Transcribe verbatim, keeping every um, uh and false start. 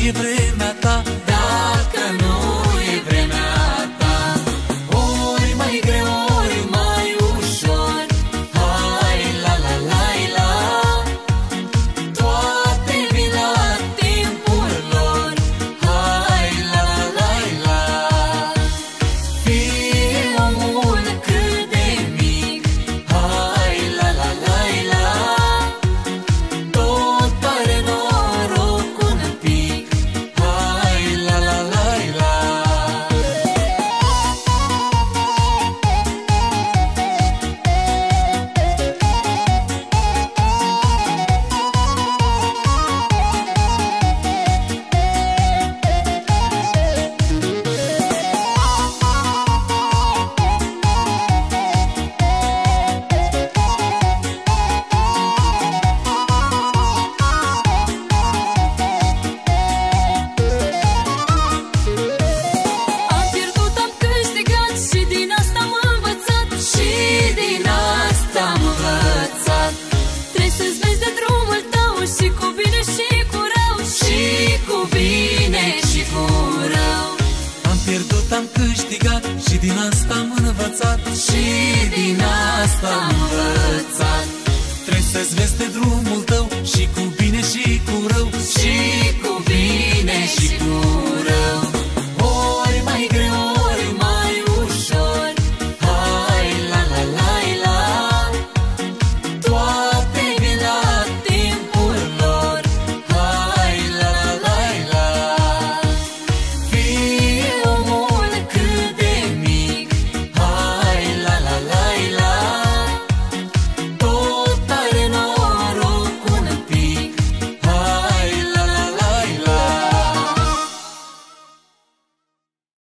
e vremea ta, dacă nu e vremea ta. Ori mai greu, ori mai ușor, hai la la la la, toate vin la timpul lor, hai la la la la. Fie omul cât de mic, hai la la la la, tot pare noroc un pic, hai la la la la. Am pierdut, am câștigat și din asta am învățat, și din asta am învățat. Trebuie să-ți vezi de drumul tău, și cu bine și cu rău, și cu bine și cu rău. am pierdut, am câștigat și din asta am învățat, Și din asta am învățat. trebuie să-ți vezi de drumul